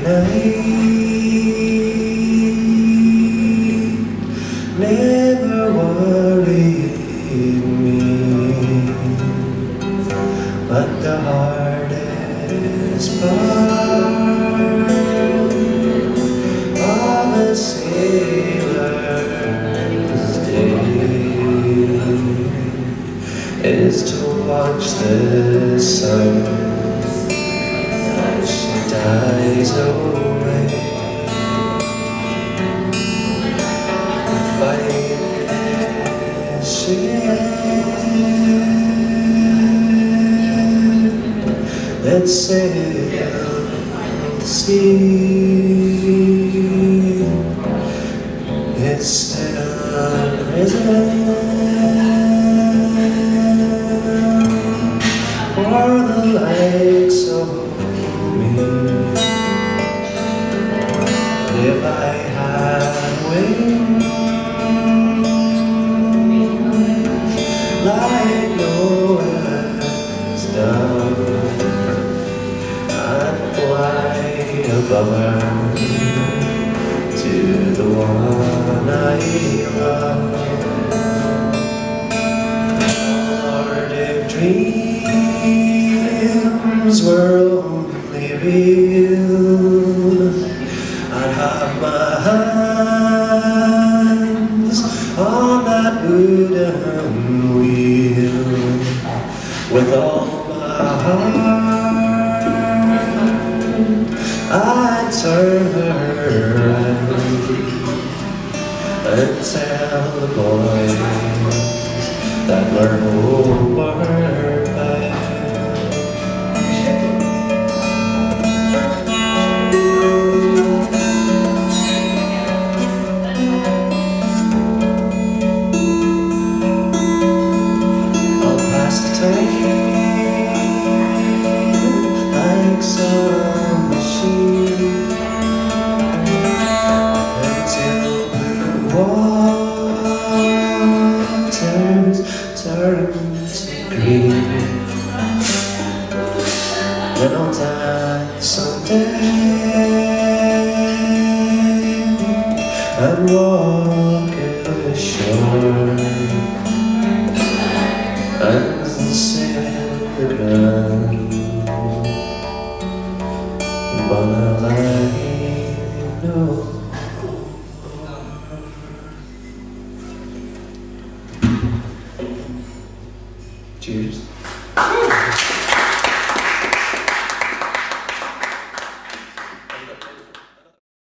night never worried me, but the hardest part of a sailor's day is to watch the sun as she dies away. Fighting ship that sails the sea, it's still a prison for the likes of me. If I had wings like Noah's dove, I'd fly above her to the one I love. Lord, if dreams were only real, I'd have my hands on that wooden wheel. With all my heart, I'd turn her around and tell the boys that we're homeward bound. I'll pass the time like some machine until blue waters turn to green. Then I'll die someday and walk ashore and sing the ground. But I know